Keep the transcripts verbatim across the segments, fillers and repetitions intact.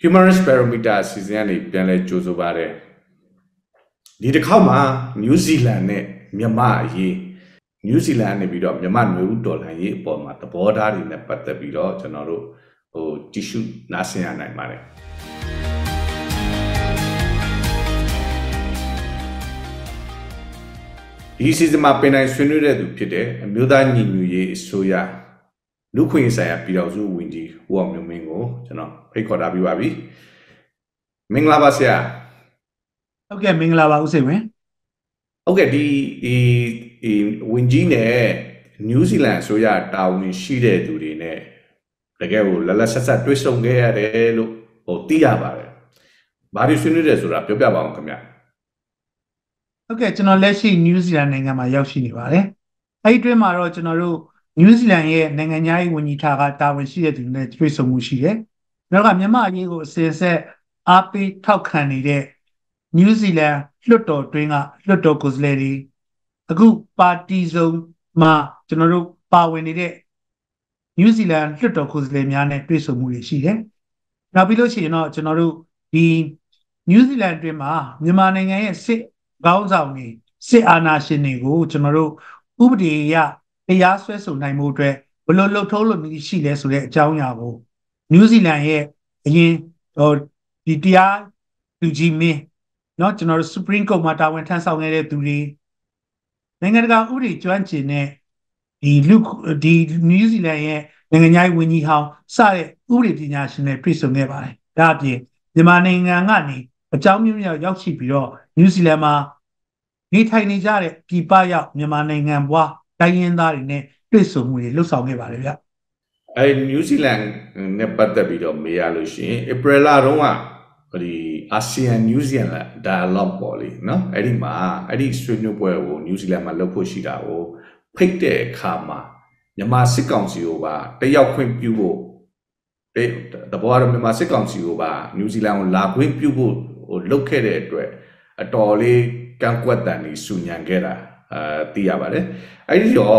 Human Rights Barometer အစီအစဉ်ကနေပြန်လဲကြိုဆိုပါတယ်ဒီတစ်ခေါက်မှာ New Zealand နဲ့မြန်မာအရေး New Zealand နေပြီးတော့မြန်မာနွေဦးတော်လှန်ရေးအပေါ်မှာသဘောထားတွေနဲ့ပတ်သက်ပြီးတော့ကျွန်တော်တို့ဟိုတ िश နားဆင်ရနိုင်ပါတယ်ဒီစီစဉ်မှာပင်တိုင်းဆွေးနွေးတဲ့သူဖြစ်တဲ့အမျိုးသားညီညွတ်ရေးအစိုးရလူခွင့်ဆိုင်ရာပြည်တော်စုဝန်ကြီးဦးအောင်မျိုးမင်းကိုကျွန်တော်ဖိတ်ခေါ်ထားပြီးပါပြီမင်္ဂလာပါဆရာဟုတ်ကဲ့မင်္ဂလာပါဦးစိန်ဝင်းဟုတ်ကဲ့ဒီဒီဒီဝန်ကြီးနဲ့ New Zealand ဆိုရတာဝန်ရှိတဲ့သူတွေနဲ့တကယ်ကိုလလဆက်ဆက်တွေ့ဆုံခဲ့ရတယ်လို့ဟိုသိရပါတယ်ဘာတွေဆွေးနွေးတယ်ဆိုတာပြောပြပါအောင်ခင်ဗျဟုတ်ကဲ့ကျွန်တော်လက်ရှိ New Zealand နိုင်ငံမှာရောက်ရှိနေပါတယ်အဲ့ဒီတွင်မှာတော့ကျွန်တော်တို့ New Zealand ရဲ့နိုင်ငံသားရေးဝန်ကြီးဌာနကတာဝန်ရှိတဲ့သူတွေနဲ့တွေ့ဆုံမှုရှိတယ်နောက်ကမြန်မာအရေးကိုအစဉ်အဆက်အားပေးထောက်ခံနေတဲ့ New Zealand လွှတ်တော်တွင်းကလွှတ်တော်ကိုယ်စားလှယ်တွေအခုပါတီစုံမှာကျွန်တော်တို့ပါဝင်နေတဲ့ New Zealand လွှတ်တော်ကိုယ်စားလှယ်များနဲ့တွေ့ဆုံမှုတွေရှိတယ်နောက်ပြီးလို့ရှိရင်တော့ကျွန်တော်တို့ဒီ New Zealand တွင်းမှာမြန်မာနိုင်ငံရဲ့စစ်ခေါင်းဆောင်တွေစစ်အာဏာရှင်တွေကိုကျွန်တော်တို့ဥပဒေအရတရားစွဲဆိုနိုင်မှုအတွက်ဘယ်လိုလှုပ်ထုံးလို့ရှိလဲဆိုတဲ့အကြောင်းအရာကို New Zealand ရဲ့အရင်ဟိုဒီတရားသူကြီးမင်းเนาะကျွန်တော်တို့ Supreme Court မှာတာဝန်ထမ်းဆောင်နေတဲ့သူတွေနိုင်ငံတကာဥပဒေကျွမ်းကျင်တဲ့ဒီလူဒီ New Zealand ရဲ့နိုင်ငံခြားရေးဝန်ကြီးဟောင်းစတဲ့ဥပဒေပညာရှင်တွေတွေ့ဆုံခဲ့ပါတယ်ဒါအပြင်မြန်မာနိုင်ငံကနေအကြောင်းမျိုးမျိုးရောက်ရှိပြီးတော့ New Zealand မှာနေထိုင်နေကြတဲ့ပြည်ပရောက်မြန်မာနိုင်ငံဘွားတိုင်းရင်းသားတွေနဲ့တွေ့ဆုံမှုတွေလှုပ်ဆောင်ခဲ့ပါတယ်ဗျအဲ New Zealand နဲ့ပတ်သက်ပြီးတော့မေးရလို့ရှိရင် April လတုန်းကဒီ ASEAN New Zealand Dialogue ပေါ့လေနော်အဲ့ဒီမှာအဲ့ဒီဆွေးနွေးပွဲကို New Zealand မှာလုပ်ဖို့ရှိတာကိုဖိတ်တဲ့အခါမှာမြန်မာစစ်ကောင်စီကိုပါတယောက်ခွင့်ပြုဖို့တဘောကတော့မြန်မာစစ်ကောင်စီကိုပါ New Zealand ကိုလာခွင့်ပြုဖို့ဟိုလုပ်ခဲ့တဲ့အတွက်အတော်လေးကန့်ကွက်တန်တွေစူညံခဲ့တာအာသိရပါတယ်အဲ့ဒီတော့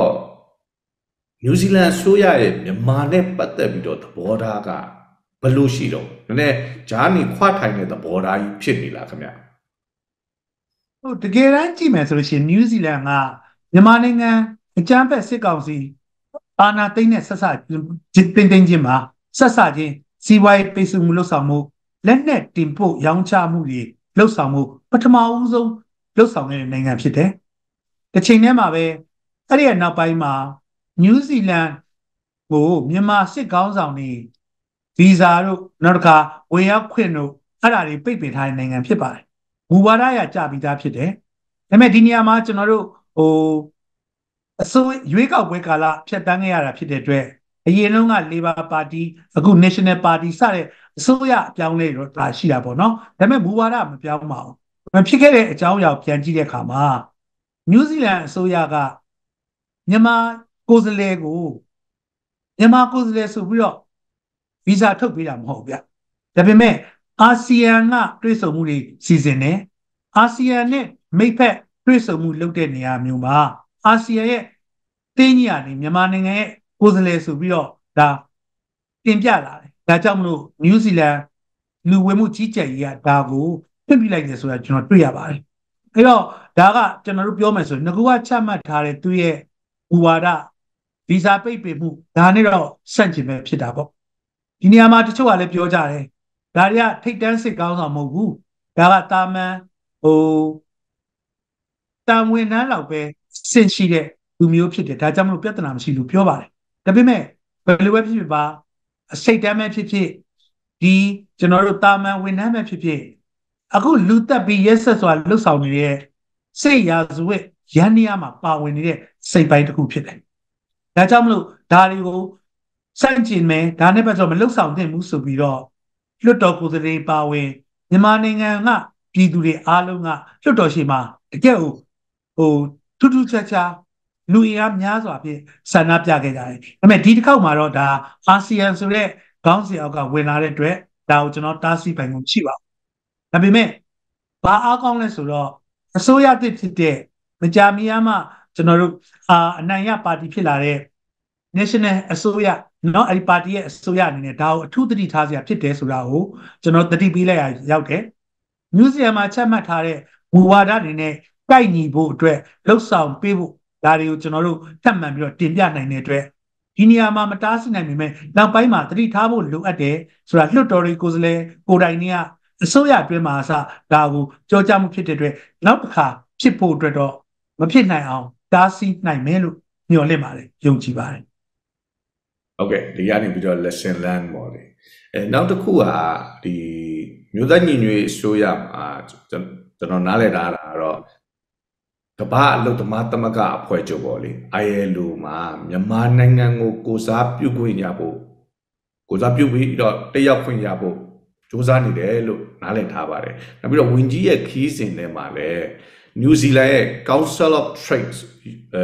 New Zealand ဆိုရရဲ့မြန်မာနဲ့ပတ်သက်ပြီးတော့သဘောထားကဘယ်လိုရှိတော့နည်းနည်းဂျာနီခွာထိုင်တဲ့သဘောထားကြီးဖြစ်နေလားခင်ဗျဟုတ်တကယ်တမ်းကြည့်မယ်ဆိုလို့ရှိရင် New Zealand ကမြန်မာနိုင်ငံအကြမ်းဖက်စစ်ကောင်စီအာဏာသိမ်းတဲ့ဆက်စတင်တင်ချင်းမှာဆက်စချင်းစီးပွားရေးပိတ်ဆို့မှုလှုပ်ဆောင်မှုလက်နက်တင်ပို့ရောင်းချမှုတွေလှုပ်ဆောင်မှုပထမဦးဆုံးလှုပ်ဆောင်နေတဲ့နိုင်ငံဖြစ်တယ်။တစ်ချိန်တည်းမှာပဲအဲ့ဒီရဲ့နောက်ပိုင်းမှာ New Zealand ကိုမြန်မာစစ်ကောင်းဆောင်တွေဗီဇာတို့နောက်တစ်ခါဝင်ရောက်ခွင့်တို့အဲ့ဒါတွေပိတ်ပင်ထားတဲ့နိုင်ငံဖြစ်ပါတယ်။မူဝါဒအရကြပြီးသားဖြစ်တယ်။ဒါပေမဲ့ဒီနေရာမှာကျွန်တော်တို့ဟိုအစိုးရွေးကောက်ပွဲကာလဖြတ်တန်းခဲ့ရတာဖြစ်တဲ့အတွက်အရင်လုံးက Labor Party အခု National Party စတဲ့အစိုးရအပြောင်းလဲတော့ဒါရှိတာပေါ့နော်။ဒါပေမဲ့မူဝါဒမပြောင်းပါဘူး။မဖြစ်ခဲ့တဲ့အကြောင်းအရာပြန်ကြည့်တဲ့အခါမှာ New Zealand အစိုးရကမြန်မာကိုယ်စားလှယ်ကိုမြန်မာကိုယ်စားလှယ်ဆိုပြီးတော့ဗီဇာထုတ်ပေးတာမဟုတ်ဗျဒါပေမဲ့အာဆီယံကတွေ့ဆုံမှုတွေစီစဉ်တယ်အာဆီယံနဲ့မိတ်ဖက်တွေ့ဆုံမှုလုပ်တဲ့နေရာမျိုးမှာအာဆီယံရဲ့တင်းကြီးကနေမြန်မာနိုင်ငံရဲ့ကိုယ်စားလှယ်ဆိုပြီးတော့ဒါတင်ပြလာတယ်ဒါကြောင့်မလို့ New Zealand လူဝင်မှုကြီးကြပ်ရေးကဒါကိုပြစ်ပြလိုက်တယ်ဆိုတာကျွန်တော်တွေ့ရပါတယ်အဲ့တော့ဒါကကျွန်တော်တို့ပြောမယ်ဆိုရင်ငကူကချမှတ်ထားတဲ့သူရဲ့ဘူဝါဒဗီဇာပိတ်ပင်မှုဒါနဲ့တော့ဆန့်ကျင်ပဲဖြစ်တာပေါ့ဒီနေရာမှာတချို့ကလည်းပြောကြတယ်ဒါတွေကထိတ်တန်းစစ်ကောင်းဆောင်မဟုတ်ဘူးဒါကတာမန်ဟိုတန်ဝင်နှန်းလောက်ပဲစင်ရှိတဲ့လူမျိုးဖြစ်တယ်ဒါကြောင့်မလို့ပြဿနာမရှိလို့ပြောပါတယ်ဒါပေမဲ့ဘယ်လိုပဲဖြစ်ဖြစ်ပါအစိတ်တမ်းပဲဖြစ်ဖြစ်ဒီကျွန်တော်တို့တာမန်ဝင်နှန်းပဲဖြစ်ဖြစ်အခုလူသက်ပြီးရက်ဆက်စွာလှုပ်ဆောင်နေတဲ့စိတ်ရာဇဝတ်ရန်နေရမှာပါဝင်နေတဲ့စိတ်ပိုင်းတစ်ခုဖြစ်တယ်ဒါကြောင့်မလို့ဒါတွေကိုစန့်ကျင်မယ်ဒါနဲ့ပတ်သက်မလှုပ်ဆောင်သင့်ဘူးဆိုပြီးတော့လွတ်တော်ကိုယ်စားလှယ်ပါဝင်မြန်မာနိုင်ငံကပြည်သူတွေအားလုံးကလွတ်တော်ရှိမှာတကယ်ဟိုဟိုထူးထူးခြားခြားလူအင်အားများစွာဖြင့်ဆန္ဒပြခဲ့ကြတယ်ဒါပေမဲ့ဒီတစ်ခေါက်မှာတော့ဒါအာဆီယံဆိုတဲ့ခေါင်းစဉ်အောက်ကဝင်လာတဲ့အတွက်ဒါကိုကျွန်တော်တားဆီးပိုင်မှုရှိပါဘူးဒါပေမဲ့ဘာအားကောင်းလဲဆိုတော့အစိုးရသစ်ဖြစ်တဲ့မကြာမီမှကျွန်တော်တို့အာအနိုင်ရပါတီဖြစ်လာတဲ့ National အစိုးရနော်အဲ့ဒီပါတီရဲ့အစိုးရအနေနဲ့ဒါကိုအထူးသတိထားစရာဖြစ်တယ်ဆိုတာကိုကျွန်တော်သတိပေးလိုက်ရရောက်တယ်မြူဇီယံမှာချက်မှတ်ထားတဲ့ဝဝါဒတွေနဲ့ကိုက်ညီဖို့အတွက်လှုပ်ဆောင်ပေးဖို့ဒါတွေကိုကျွန်တော်တို့ထပ်မံပြီးတော့တင်ပြနိုင်တဲ့အတွက်ဒီနေရာမှာမတားဆီးနိုင်ပေမဲ့နောက်ပိုင်းမှာသတိထားဖို့လိုအပ်တယ်ဆိုတာလွှတ်တော်တွေကိုယ်စားလှယ်ကိုယ်တိုင်နေကအစိုးရအတွင်းမှာအစဒါကိုကြောကြားမှုဖြစ်တဲ့အတွက်နောက်တစ်ခါဖြစ်ဖို့အတွက်တော့မဖြစ်နိုင်အောင်တားဆီးနိုင်မယ်လို့မျှော်လင့်ပါတယ်ယုံကြည်ပါတယ်ဟုတ်ကဲ့ဒီကနေပြီးတော့ lesson learn ပေါ့လေအဲနောက်တစ်ခုကဒီမြို့သားညီညွတ်အစိုးရမှာကျွန်တော်နားလည်ထားတာတော့ကမ္ဘာအလုပ်သမားသမဂ္ဂအဖွဲ့ချုပ်ပေါ့လေ I L O မှာမြန်မာနိုင်ငံကိုကိုစားပြုခွင့်ရဖို့ကိုစားပြုပြီးတော့တက်ရောက်ခွင့်ရဖို့စူးစမ်းနေတယ်လို့နားလည်ထားပါတယ်နောက်ပြီးတော့ဝန်ကြီးရဲ့ခီးစဉ်ထဲမှာလည်း New Zealand ရဲ့ Council of Trade အဲ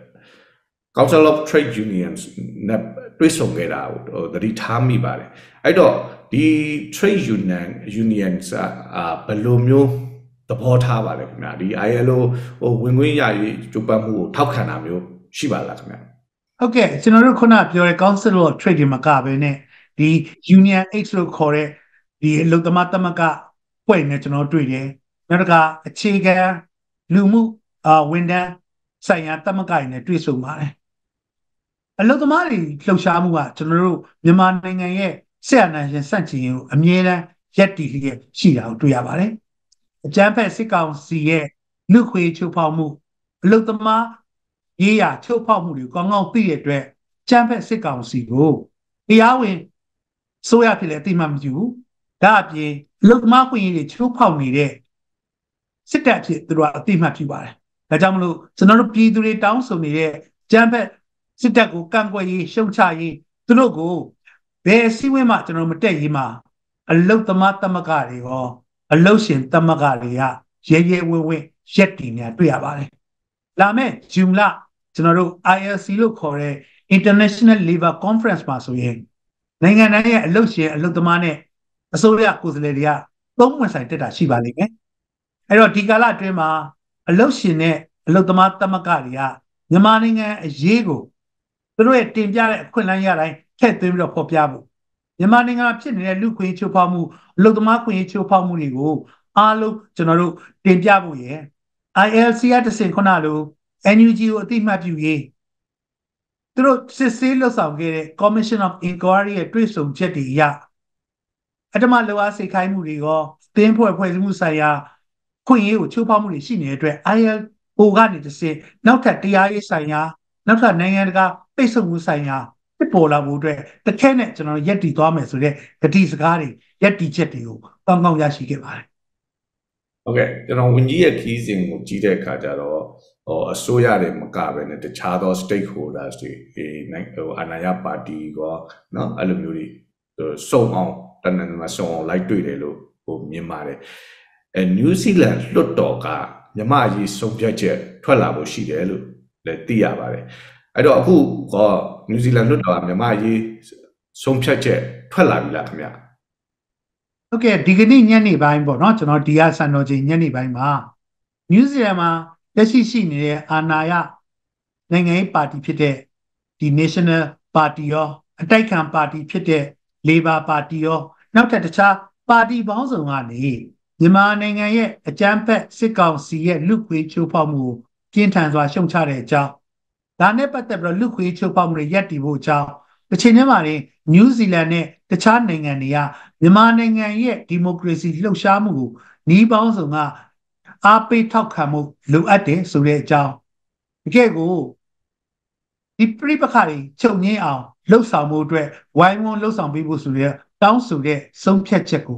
Council of Trade Unions နဲ့တွေ့ဆုံခဲ့တာကိုသတိထားမိပါတယ်အဲ့တော့ဒီ Trade Union Unions အာဘယ်လိုမျိုးသဘောထားပါလဲခင်ဗျာဒီ I L O ဟိုဝင်ခွင့်ရရေးကြိုးပမ်းမှုကိုထောက်ခံတာမျိုးရှိပါလားခင်ဗျာဟုတ်ကဲ့ကျွန်တော်တို့ခုနပြောတဲ့ Council of Trade ဒီမှာကပဲနဲ့ဒီ Union H လို့ခေါ်တဲ့ဒီအလုပ်သမားသမဂ္ဂဖွဲ့နေကျွန်တော်တွေ့တယ်နောက်တစ်ခါအခြေခံလူမှုအာဝန်ထမ်းဆိုင်ရာသမဂ္ဂတွေနဲ့တွေ့ဆုံပါတယ်အလုပ်သမားတွေလှုပ်ရှားမှုကကျွန်တော်တို့မြန်မာနိုင်ငံရဲ့ဆက်အနာရှင်စန့်ကျင်ရေးကိုအမြဲတမ်းရပ်တည်လျက်ရှိတာကိုတွေ့ရပါတယ်အကြမ်းဖက်စစ်ကောင်စီရဲ့လူခွေချိုးဖောက်မှုအလုပ်သမားရေးရာချိုးဖောက်မှုတွေကောင်းကောင်းသိတဲ့အတွက်အကြမ်းဖက်စစ်ကောင်စီကိုတရားဝင်ဆိုရဖြစ်လေအတိမမပြုဘူးဒါအပြင်အလုပ်သမားခွင့်ရေးတွေချိုးဖောက်နေတဲ့စစ်တပ်ဖြစ်သူတို့ကအတိမပြုပါတယ်ဒါကြောင့်မလို့ကျွန်တော်တို့ပြည်သူတွေတောင်းဆိုနေတဲ့ကြမ်းဖက်စစ်တပ်ကိုကန့်ကွက်ရေးရှုံချရေးသူတို့ကိုဘယ်အစည်းအဝေးမှကျွန်တော်မတက်ရေးမှာအလုတ်သမားသမဂ္ဂတွေရောအလုတ်ရှင်သမဂ္ဂတွေကရဲရဲဝဲဝဲရက်တည်နေတွေ့ရပါတယ်လာမယ့်ဂျွန်လကျွန်တော်တို့ I L C လို့ခေါ်တဲ့ International Labour Conference မှာဆိုရင်နိုင်ငံတိုင်းရဲ့အလုတ်ရှင်အလုတ်သမားနဲ့အစိုးရကိုယ်စားလှယ်တွေကသုံးဝင်ဆိုင်တက်တာရှိပါလိမ့်မယ်အဲ့တော့ဒီကာလအတွင်းမှာအလုတ်ရှင်နဲ့အလုတ်သမားသမဂ္ဂတွေကမြန်မာနိုင်ငံအရေးကိုသူတို့ရဲ့တင်ပြတဲ့အခွင့်အလမ်းရတိုင်းထည့်သွင်းပြီးတော့ဖော်ပြဖို့မြန်မာနိုင်ငံဖြစ်နေတဲ့လူခွင့်ချိုးဖောက်မှုအလုပ်သမားခွင့်ချိုးဖောက်မှုတွေကိုအားလုံးကျွန်တော်တို့တင်ပြဖို့ရယ် I L C ကတဆင့်ခုနလို N U G ကိုအသိမှတ်ပြုရေးသူတို့စစ်ဆေးလှုပ်ဆောင်ခဲ့တဲ့ Commission of Inquiry ရဲ့တွေ့ဆုံချက်တွေအရအတမလောအားစိတ်ခိုင်းမှုတွေရောသင်းဖွဲ့ဖွဲ့စည်းမှုဆိုင်ရာခွင့်ရေးကိုချိုးဖောက်မှုတွေရှိနေတဲ့အတွက် I L O ကနေတဆင့်နောက်ထပ်တရားရေးဆိုင်ရာနောက်ထပ်နိုင်ငံတကာပိတ်ဆို့မှုဆိုင်ရာဖြစ်ပေါ်လာဖို့အတွက်တစ်ခဲနဲ့ကျွန်တော်ရက်တည်သွားမယ်ဆိုတဲ့ဂတိစကားတွေရက်တည်ချက်တွေကိုကောင်းကောင်းရရှိခဲ့ပါတယ်ဟုတ်ကဲ့ကျွန်တော်ဝန်ကြီးရဲ့ခီးစဉ်ကိုကြီးတဲ့အခါကျတော့ဟိုအစိုးရတွေမကပဲနဲ့တခြားသော stakeholders တွေဒီနိုင်ဟိုအနာရပါတီကောเนาะအဲ့လိုမျိုးတွေစုံအောင်တနင်္လာစုံအောင်လိုက်တွေ့တယ်လို့ဟိုမြင်ပါတယ်အဲ New Zealand လွှတ်တော်ကမြမအရေးဆုံးဖြတ်ချက်ထွက်လာဖို့ရှိတယ်လို့လည်းသိရပါတယ်အဲ့တော့အခုက New Zealand လွှတ်တော်ကမြမအရေးဆုံးဖြတ်ချက်ထွက်လာပြီလားခင်ဗျဟုတ်ကဲ့ဒီကနေ့ညနေပိုင်းပေါ့နော်ကျွန်တော်ဒီကစံတော်ချိန်ညနေပိုင်းမှာ New Zealand မှာလက်ရှိရှိနေတဲ့အာဏာရနိုင်ငံရေးပါတီဖြစ်တဲ့ဒီ National Party ရောအတိုက်ခံပါတီဖြစ်တဲ့ Labor Party ရောနောက်ထပ်တခြားပါတီပေါင်းစုံကနေမြန်မာနိုင်ငံရဲ့အကြမ်းဖက်စစ်ကောင်စီရဲ့လူခွေချိုးဖောက်မှုကိုပြင်းထန်စွာရှုံချတဲ့အကြောင်းဒါနဲ့ပတ်သက်ပြီးတော့လူခွေချိုးဖောက်မှုတွေရပ်တည်ဖို့အကြောင်းတစ်ချိန်တည်းမှာနေ New Zealand နဲ့တခြားနိုင်ငံတွေကမြန်မာနိုင်ငံရဲ့ဒီမိုကရေစီလှုပ်ရှားမှုကိုနှီးပေါင်းစုံကအားပေးထောက်ခံမှုလိုအပ်တယ်ဆိုတဲ့အကြောင်းတကယ်ကိုဒီပြိပခါတွေချုပ်ငင်းအောင်လှုပ်ဆောင်မှုအတွက်ဝိုင်းဝန်းလှုပ်ဆောင်ပေးဖို့ဆိုတဲ့တောင်းဆိုတဲ့ဆုံးဖြတ်ချက်ကို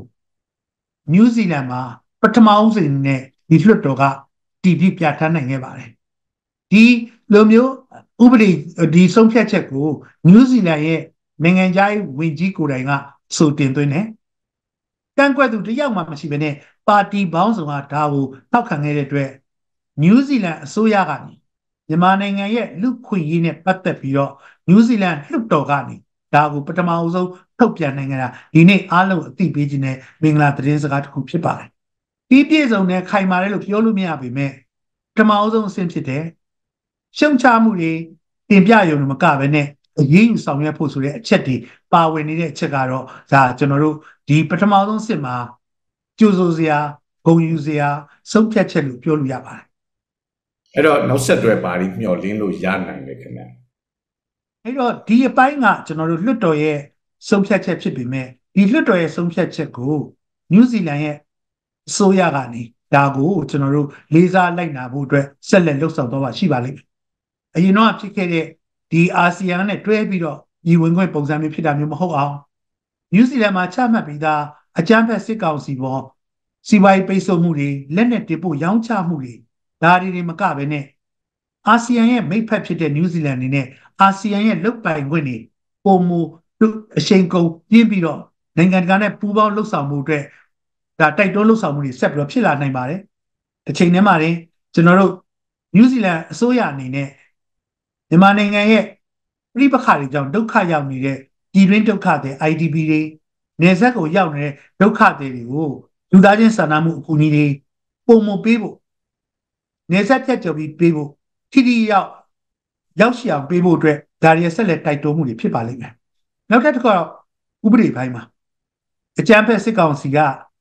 New Zealand မှာပထမဦးဆုံးနဲ့ဒီလွှတ်တော်ကတည်ပြီးပြဋ္ဌာန်းနိုင်ခဲ့ပါတယ်ဒီလိုမျိုးဥပဒေဒီဆုံးဖြတ်ချက်ကို New Zealand ရဲ့နိုင်ငံခြားရေးဝန်ကြီးကိုယ်တိုင်ကဆိုတင်သွင်းတယ်ကန့်ကွက်သူတယောက်မှမရှိဘဲနဲ့ပါတီပေါင်းစုံကဒါကိုထောက်ခံခဲ့တဲ့အတွက် New Zealand အစိုးရကနေမြန်မာနိုင်ငံရဲ့လူခွင့်ရေးနဲ့ပတ်သက်ပြီးတော့ New Zealand လွှတ်တော်ကနေဒါကိုပထမအဆုံးထုတ်ပြန်နိုင်ကြတာဒီနေ့အားလုံးအသိပေးခြင်းနဲ့မင်္ဂလာသတင်းစကားတစ်ခုဖြစ်ပါတယ်ဒီပြည့်စုံတဲ့ခိုင်မာတယ်လို့ပြောလို့မရပေမဲ့ပထမအဆုံးအဆင့်ဖြစ်တယ်ရှုံချမှုတွေတင်ပြရုံနဲ့မကဘဲနဲ့အရေးယူဆောင်ရွက်ဖို့ဆိုတဲ့အချက်တွေပါဝင်နေတဲ့အချက်ကတော့ဒါကျွန်တော်တို့ဒီပထမဆုံးစစ်မှာကြိုးစိုးစရာဂုဏ်ယူစရာဆုံးဖြတ်ချက်လို့ပြောလို့ရပါတယ်အဲ့တော့နောက်ဆက်တွဲပါပြီးမျှော်လင့်လို့ရနိုင်တယ်ခင်ဗျာအဲ့တော့ဒီအပိုင်းကကျွန်တော်တို့လွှတ်တော်ရဲ့ဆုံးဖြတ်ချက်ဖြစ်ပေမဲ့ဒီလွှတ်တော်ရဲ့ဆုံးဖြတ်ချက်ကိုနယူးဇီလန်ရဲ့အစိုးရကနေဒါကိုကျွန်တော်တို့လေးစားလိုက်နာဖို့အတွက်ဆက်လက်လှုပ်ဆောင်တော့မှာရှိပါလိမ့်မယ်အရင်တော့ဖြစ်ခဲ့တဲ့ဒီအာဆီယံနဲ့တွဲပြီးတော့ညီဝင်ခွင့်ပုံစံမျိုးဖြစ်တာမျိုးမဟုတ်အောင်နယူးဇီလန်မှာချမှတ်ပြီးသားအကြမ်းဖက်စစ်ကောင်စီပေါ်စီးပွားရေးပိတ်ဆို့မှုတွေလက်နက်တင်ပို့ရောင်းချမှုတွေဒါတွေတွေမကဘဲနဲ့အာဆီယံရဲ့မိတ်ဖက်ဖြစ်တဲ့နယူးဇီလန်အနေနဲ့အာဆီယံရဲ့လုတ်ပိုင်ခွင့်တွေပုံမူအရှိန်ကုန်ပြင်းပြီးတော့နိုင်ငံတကာနဲ့ပူးပေါင်းလှုပ်ဆောင်မှုအတွက်ဒါတိုက်တွန်းလှုပ်ဆောင်မှုတွေဆက်ပြီးတော့ဖြစ်လာနိုင်ပါတယ်။တစ်ချိန်တည်းမှာတင်ကျွန်တော်တို့နယူးဇီလန်အစိုးရအနေနဲ့မြန်မာနိုင်ငံရဲ့ပြိပခါတွေကြောင့်ဒုက္ခရောက်နေတဲ့ပြည်တွင်းဒုက္ခတွေ I D P တွေနေဆက်ကိုရောက်နေတဲ့ဒုက္ခတွေကိုလူသားချင်းစာနာမှုအကူအညီတွေပုံမပေးဖို့နေဆက်ဖြတ်ကျော်ပြီးပေးဖို့ထိထိရောက်ရောက်ရှိအောင်ပေးဖို့အတွက်ဒါရီဆက်လက်တိုက်တွန်းမှုတွေဖြစ်ပါလိမ့်မယ်။နောက်တစ်ခါတော့ဥပဒေပိုင်းမှာအကြမ်းဖက်စစ်ကောင်စီက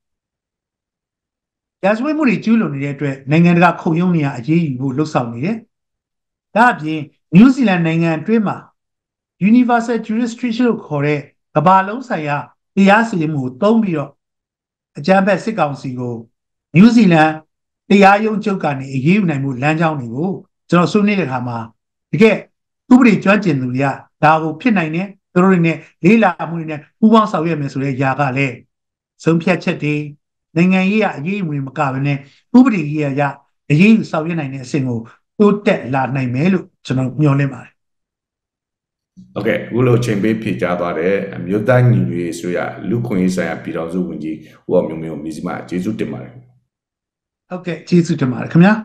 ရာဇဝတ်မှုတွေကျူးလွန်နေတဲ့အတွက်နိုင်ငံတကာခုံရုံးနေရအရေးယူဖို့လှုံ့ဆော်နေတယ်။ဒါအပြင်နယူးဇီလန်နိုင်ငံအတွင်းမှာ Universal Jurisdiction လို့ခေါ်တဲ့ကမ္ဘာလုံးဆိုင်ရာတရားစီရင်မှုကိုသုံးပြီးတော့အကြမ်းဖက်စစ်ကောင်စီကိုနယူးဇီလန်တရားရုံးချုပ်ကနေအရေးယူနိုင်မှုလမ်းကြောင်းတွေကိုကျွန်တော်ဆွေးနွေးတဲ့အခါမှာတကယ်ဥပဒေကျွမ်းကျင်သူတွေကဒါကိုဖြစ်နိုင်တယ်သူတို့တွေနဲ့လေးလာမှုတွေနဲ့ပူးပေါင်းဆောင်ရွက်မယ်ဆိုတဲ့ຢာကလည်းဆုံးဖြတ်ချက်တွေနိုင်ငံရေးအရေးအမူမကဘဲနဲ့ဥပဒေရေးရအရေးယူဆောင်ရွက်နိုင်တဲ့အဆင့်ကိုတိုးတက်လာနိုင်မယ်လို့ကျွန်တော်မျှော်လင့်ပါတယ်โอเคအခုလိုချိန်ပေးဖြေကြားသွားတဲ့အမျိုးသားညီညွတ်ရေးဆိုရလူခွင့်ရေးဆိုင်ရာပြည်တော်စုဝန်ကြီးဦးအောင်မျိုးမျိုးမြစီမကျေးဇူးတင်ပါတယ်ဟုတ်ကဲ့ကျေးဇူးတင်ပါတယ်ခင်ဗျာ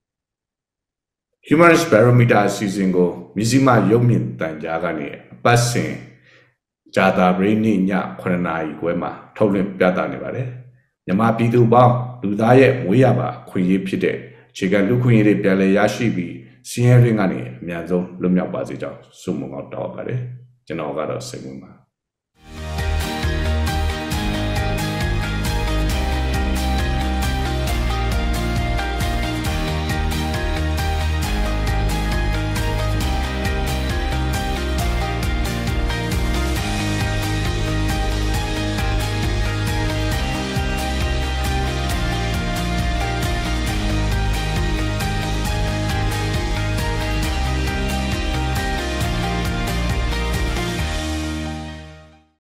Human Rights Barometer အစီအစဉ်ကိုမြစီမရုပ်မြင်တန်ကြားကနေအပတ်စဉ်ဂျာတာပရိနိညခုနှစ်နာရီခွဲမှာထုတ်လွှင့်ပြသနေပါတယ်မြန်မာပြည်သူပေါင်းလူသားရဲ့မွေးရပါခွင့်ရေးဖြစ်တဲ့အခြေခံလူခွင့်ရေးတွေပြန်လည်ရရှိပြီးစီးရဲရင်းကနေအများဆုံးလွတ်မြောက်ပါစေကြောင်းဆုမွန်ကောင်းတောင်းပါတယ်ကျွန်တော်ကတော့စိတ်ဝင်ပါ